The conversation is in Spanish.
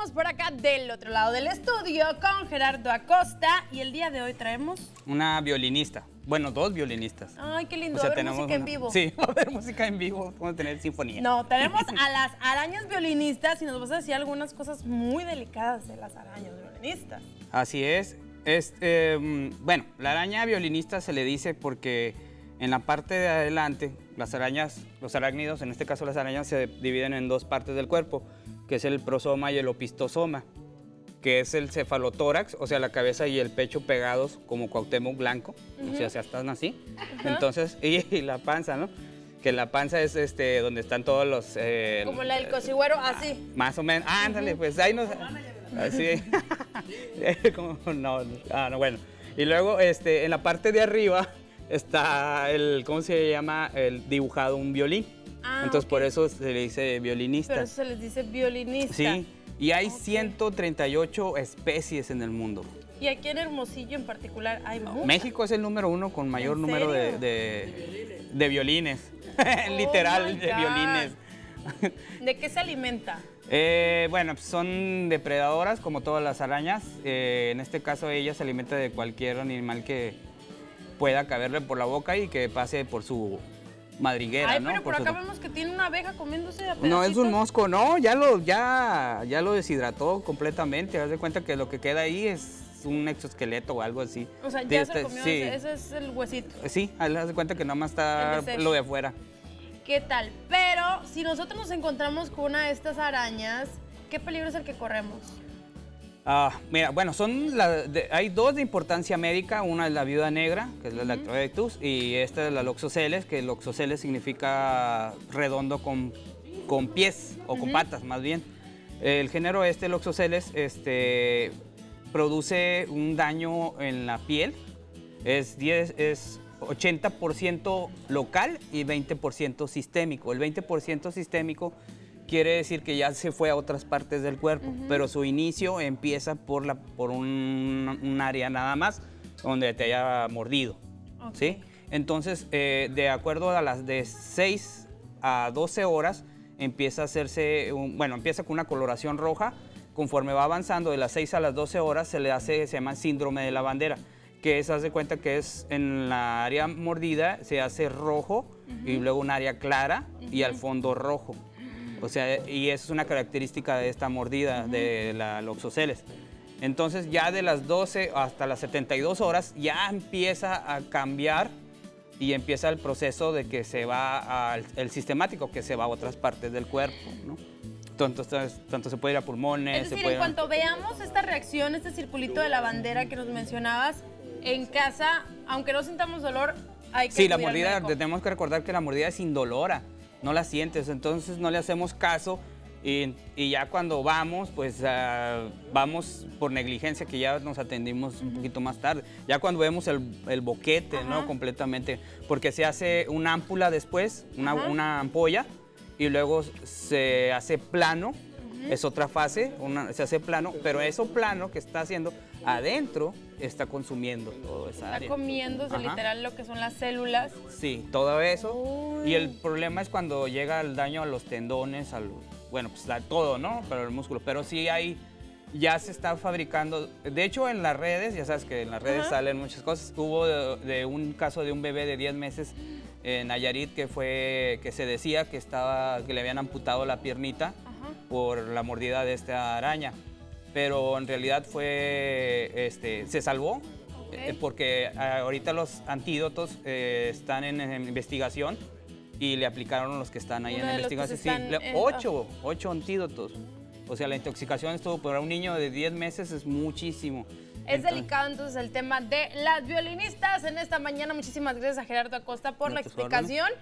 estamos por acá del otro lado del estudio con Gerardo Acosta y el día de hoy traemos... Una violinista. Bueno, dos violinistas. Ay, qué lindo, O sea, va a haber música en vivo. Sí, va a haber música en vivo, vamos a tener sinfonía. No, tenemos a las arañas violinistas y nos vas a decir algunas cosas muy delicadas de las arañas violinistas. Así es. Bueno, la araña violinista se le dice porque en la parte de adelante, las arañas, los arácnidos, en este caso las arañas, se dividen en dos partes del cuerpo, que es el prosoma y el opistosoma, que es el cefalotórax, o sea, la cabeza y el pecho pegados como Cuauhtémoc Blanco, o sea, están así. Entonces, y la panza, ¿no? Que la panza es donde están todos los... como la del cocigüero, así. Más o menos. Ándale, pues ahí nos... Así. No, bueno. Y luego, en la parte de arriba está el, ¿cómo se llama? El dibujado un violín. Entonces, por eso se le dice violinista. Por eso se les dice violinista. Sí. Y hay 138 especies en el mundo. ¿Y aquí en Hermosillo en particular hay muchas? México es el número uno con mayor número de violines. Literal, de violines. ¿De qué se alimenta? Bueno, pues son depredadoras como todas las arañas. En este caso ella se alimenta de cualquier animal que pueda caberle por la boca y que pase por su madriguera. Ay, ¿no? pero por acá vemos que tiene una abeja comiéndose a pedacitos. No, es un mosco, no, ya lo deshidrató completamente. Haz de cuenta que lo que queda ahí es un exoesqueleto o algo así. O sea, ya se comió, sí. Ese es el huesito. Sí, haz de cuenta que nada más está lo de afuera. ¿Qué tal? Pero si nosotros nos encontramos con una de estas arañas, ¿qué peligro es el que corremos? Mira, bueno, hay dos de importancia médica. Una es la viuda negra, que es la Lactobacillus, y esta es la Loxosceles, que Loxosceles significa redondo con pies, o con patas más bien. El género Loxosceles produce un daño en la piel, es 80% local y 20% sistémico. El 20% sistémico quiere decir que ya se fue a otras partes del cuerpo, pero su inicio empieza por un área nada más donde te haya mordido, ¿sí? Entonces, de acuerdo a las de 6 a 12 horas, empieza a hacerse, empieza con una coloración roja. Conforme va avanzando de las 6 a las 12 horas se llama síndrome de la bandera, que haz de cuenta que es en la área mordida se hace rojo y luego un área clara y al fondo rojo. O sea, y eso es una característica de esta mordida de la Loxosceles. Entonces ya de las 12 hasta las 72 horas ya empieza a cambiar y empieza el proceso de que se va al sistemático, que se va a otras partes del cuerpo, ¿no? Tanto se puede ir a pulmones. Es decir, en cuanto veamos esta reacción, este circulito de la bandera que nos mencionabas, en casa, aunque no sintamos dolor, hay que... Sí, la mordida, tenemos que recordar que la mordida es indolora, no la sientes, entonces no le hacemos caso y ya cuando vamos, pues vamos por negligencia, que ya nos atendimos un poquito más tarde. Ya cuando vemos el boquete, ¿no? Completamente, porque se hace una ámpula después, una ampolla, y luego se hace plano. Es otra fase, se hace plano, pero eso plano que está haciendo adentro está consumiendo toda esa área. Está comiéndose literal lo que son las células. Sí, todo eso. Y el problema es cuando llega el daño a los tendones, bueno, pues todo, ¿no? Pero el músculo. Pero sí ya se está fabricando. De hecho, en las redes, ya sabes que en las redes salen muchas cosas. Hubo de un caso de un bebé de 10 meses en Nayarit que se decía que le habían amputado la piernita por la mordida de esta araña, pero en realidad se salvó porque ahorita los antídotos están en investigación y le aplicaron los que están ahí en investigación. Sí, 8 antídotos. O sea, la intoxicación estuvo para un niño de 10 meses es muchísimo. Es delicado entonces el tema de las violinistas en esta mañana. Muchísimas gracias a Gerardo Acosta por la explicación.